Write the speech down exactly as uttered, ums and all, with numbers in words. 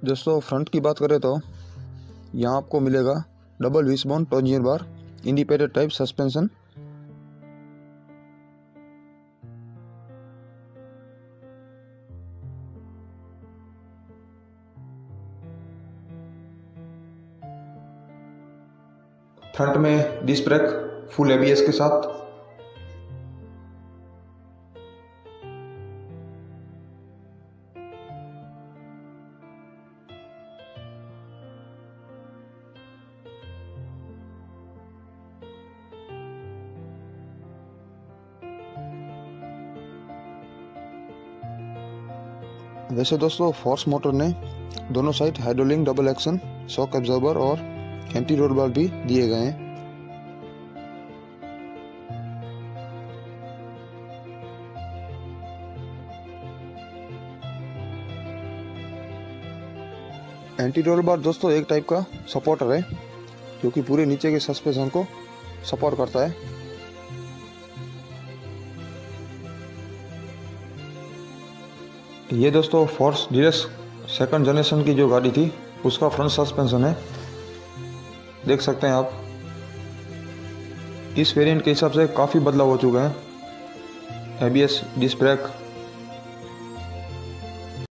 दोस्तों फ्रंट की बात करें तो यहाँ आपको मिलेगा double wishbone torsion bar independent type suspension. Front में डिस्क ब्रेक फुल एबीएस के साथ। वैसे दोस्तों फोर्स मोटर ने दोनों side hydraulic double action shock absorber और एंटी रोल बार भी दिए गए हैं। एंटी रोल बार दोस्तों एक टाइप का सपोर्टर है जो कि पूरे नीचे के सस्पेंशन को सपोर्ट करता है। ये दोस्तों फोर्स डीलक्स सेकंड जनरेशन की जो गाड़ी थी उसका फ्रंट सस्पेंशन है, देख सकते हैं आप। इस वेरिएंट के हिसाब से काफ़ी बदलाव हो चुका है। ABS, disc brake,